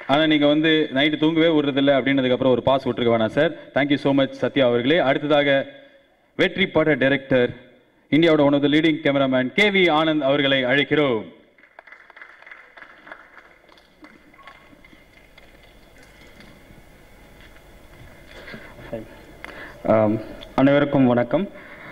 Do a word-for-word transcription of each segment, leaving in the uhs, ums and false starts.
ஆனால் நீங்கள் வந்து நைட்டு தூங்கவே விடுறதில்லை அப்படின்றதுக்கப்புறம் ஒரு பாஸ் விட்டுருக்க வேணாம் sir. Thank you so much Sathya அவர்களே. அடுத்ததாக வெற்றி பட டைரக்டர், இந்தியாவோட one of the leading cameraman K V Anand அவர்களை அழைக்கிறோம். அனைவருக்கும் வணக்கம்.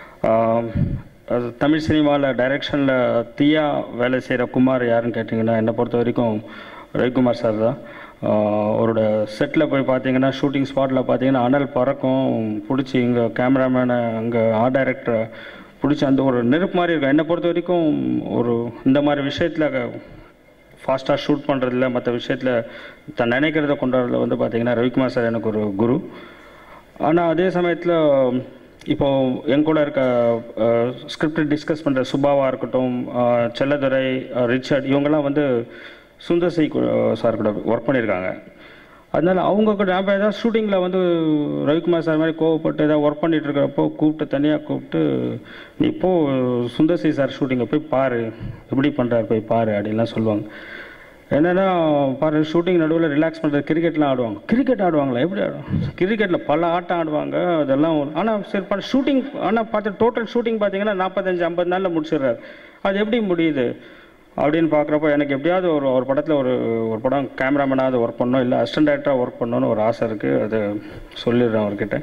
தமிழ் சினிமாவில் டைரக்ஷனில் தீயா வேலை செய்கிற குமார் யாருன்னு கேட்டிங்கன்னா, என்னை பொறுத்த வரைக்கும் ரவிக்குமார் சார் தான். அவரோட செட்டில் போய் பார்த்தீங்கன்னா, ஷூட்டிங் ஸ்பாட்டில் பார்த்தீங்கன்னா அனல் பறக்கும். பிடிச்சி இங்கே கேமராமேனை அங்கே ஆர்ட் டைரக்டரை பிடிச்சி அந்த ஒரு நெருப்பு மாதிரி இருக்கும். என்னை பொறுத்த வரைக்கும் ஒரு இந்த மாதிரி விஷயத்தில் ஃபாஸ்ட்டாக ஷூட் பண்ணுறதில்ல, மற்ற விஷயத்தில் தான் நினைக்கிறத கொண்டாடுறதுல வந்து பார்த்திங்கன்னா ரவிக்குமார் சார் எனக்கு ஒரு குரு. ஆனால் அதே சமயத்தில் இப்போது என் கூட இருக்க ஸ்கிரிப்ட் டிஸ்கஸ் பண்ணுற சுபாவாக இருக்கட்டும், செல்லதுரை, ரிச்சர்ட், இவங்கெல்லாம் வந்து சுந்தர் சி சார் கூட ஒர்க் பண்ணியிருக்காங்க. அதனால் அவங்க கூட நம்ம ஏதாவது ஷூட்டிங்கில் வந்து ரவிக்குமார் சார் மாதிரி கோவப்பட்டு ஏதாவது ஒர்க் பண்ணிகிட்டு இருக்கிறப்போ கூப்பிட்டு தனியாக கூப்பிட்டு, நீ இப்போது சுந்தர் சி சார் ஷூட்டிங்கை போய் பாரு, எப்படி பண்ணுறாரு போய் பாரு அப்படின்லாம் சொல்லுவாங்க. என்னென்னா பாரு, ஷூட்டிங் நடுவில் ரிலாக்ஸ் பண்ணுறது, கிரிக்கெட்லாம் ஆடுவாங்க. கிரிக்கெட் ஆடுவாங்களா? எப்படி ஆடுவாங்க? கிரிக்கெட்டில் பல ஆட்டம் ஆடுவாங்க அதெல்லாம். ஆனால் சரி பண்ண ஷூட்டிங், ஆனால் பார்த்து டோட்டல் ஷூட்டிங் பார்த்தீங்கன்னா நாற்பத்தஞ்சு ஐம்பது நாளில் முடிச்சிடுறாரு. அது எப்படி முடியுது அப்படின்னு பார்க்குறப்போ எனக்கு எப்படியாவது ஒரு ஒரு படத்தில் ஒரு ஒரு படம் கேமராமேனாவது ஒர்க் பண்ணணும், இல்லை அசிஸ்டன்ட் டைரக்டராக ஒர்க் பண்ணணும்னு ஒரு ஆசை இருக்குது. அது சொல்லிடுறேன் அவர்கிட்ட.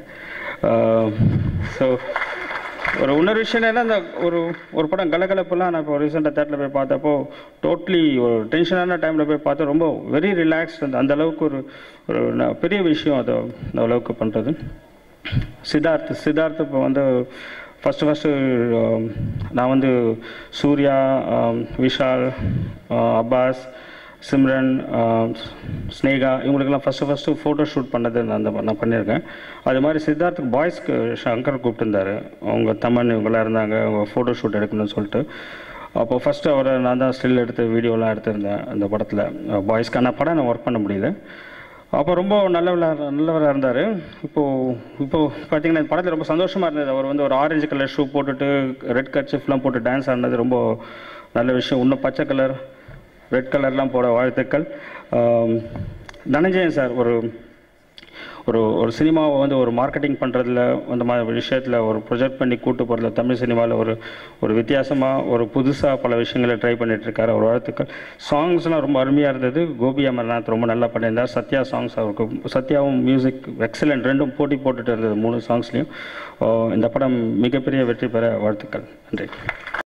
ஸோ ஒரு இன்னொரு விஷயம் என்னன்னா, இந்த ஒரு ஒரு படம் கலகலப்பெல்லாம் நான் இப்போ ரீசெண்டாக தேட்டரில் போய் பார்த்தப்போ டோட்லி ஒரு டென்ஷனான டைமில் போய் பார்த்தா ரொம்ப வெரி ரிலாக்ஸ்ட். அந்த அந்த அளவுக்கு ஒரு ஒரு பெரிய விஷயம் அது, அந்த அளவுக்கு பண்ணுறது. சித்தார்த் சித்தார்த் இப்போ வந்து ஃபஸ்ட்டு ஃபஸ்ட்டு நான் வந்து சூர்யா, விஷால், அப்பாஸ், சிம்ரன், ஸ்னேகா இவங்களுக்கெல்லாம் ஃபஸ்ட்டு ஃபஸ்ட்டு ஃபோட்டோ ஷூட் பண்ணது நான் அந்த நான் பண்ணியிருக்கேன். அது மாதிரி சித்தார்த்துக்கு பாய்ஸ்க்கு சங்கர் கூப்பிட்டுருந்தார். அவங்க தமன் இவங்கெல்லாம் இருந்தாங்க, அவங்க ஃபோட்டோ ஷூட் எடுக்கணும்னு சொல்லிட்டு. அப்போது ஃபஸ்ட்டு அவரை நான் தான் ஸ்டில் எடுத்து வீடியோலாம் எடுத்திருந்தேன் அந்த படத்தில் பாய்ஸ்க்கு. ஆனால் படம் நான் ஒர்க் பண்ண முடியல. அப்போ ரொம்ப நல்லவராக நல்லவராக இருந்தார். இப்போது இப்போது பார்த்தீங்கன்னா இந்த படத்தில் ரொம்ப சந்தோஷமாக இருந்தது. அவர் வந்து ஒரு ஆரஞ்சு கலர் ஷூ போட்டுட்டு ரெட் கர்ச்சீஃப்லாம் போட்டு டான்ஸ் ஆடினது ரொம்ப நல்ல விஷயம். இன்னும் பச்சை கலர் ரெட் கலர்லாம் போட வாழ்த்துக்கள். தனஞ்சயன் சார் ஒரு ஒரு ஒரு சினிமாவை வந்து ஒரு மார்க்கெட்டிங் பண்ணுறதுல அந்த மாதிரி விஷயத்தில் ஒரு ப்ரொஜெக்ட் பண்ணி கூட்டு போகிறதுல தமிழ் சினிமாவில் ஒரு ஒரு வித்தியாசமாக ஒரு புதுசாக பல விஷயங்களை ட்ரை பண்ணிகிட்ருக்காரு. ஒரு வாழ்த்துக்கள். சாங்ஸ்லாம் ரொம்ப அருமையாக இருந்தது. கோபி அமர்நாத் ரொம்ப நல்லா பண்ணியிருந்தார். சத்யா சாங்ஸ் அவருக்கு, சத்யாவும் மியூசிக் எக்ஸலண்ட், ரெண்டும் போட்டி போட்டுட்டு இருந்தது மூணு சாங்ஸ்லேயும். இந்த படம் மிகப்பெரிய வெற்றி பெற வாழ்த்துக்கள். நன்றி.